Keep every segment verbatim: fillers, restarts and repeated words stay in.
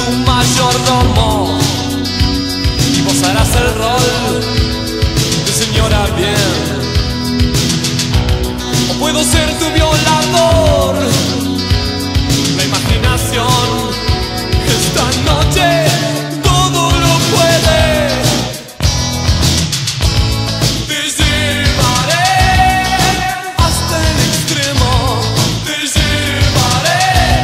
tu mayordomo y vos harás el rol de señora bien. O puedo ser tu violador. La imaginación esta noche todo lo puede. Te llevaré hasta el extremo. Te llevaré.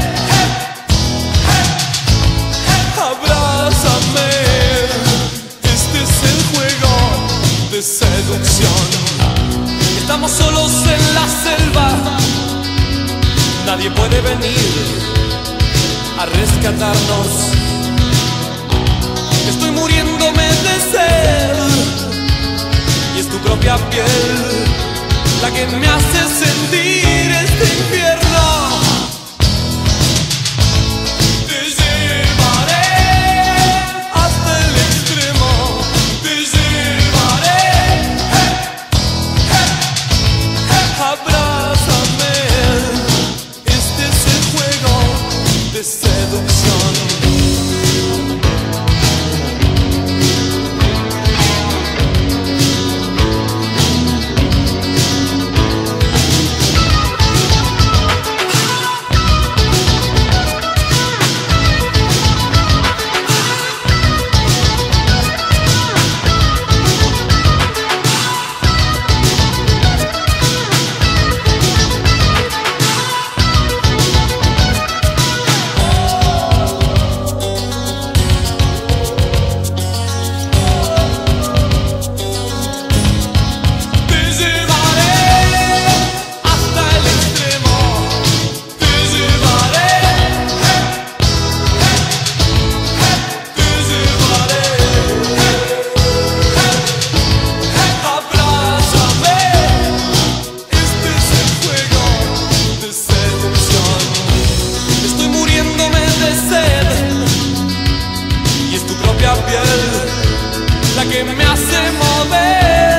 Abrázame. Este es el juego de seducción. Estamos solos en la selva. Nadie puede venir a rescatarnos. Estoy muriéndome de sed y es tu propia piel la que me hace sentir este infierno. Te llevaré hasta el extremo. Te llevaré. Abrázame. Este es el juego de seducción. Piel, la que me hace mover.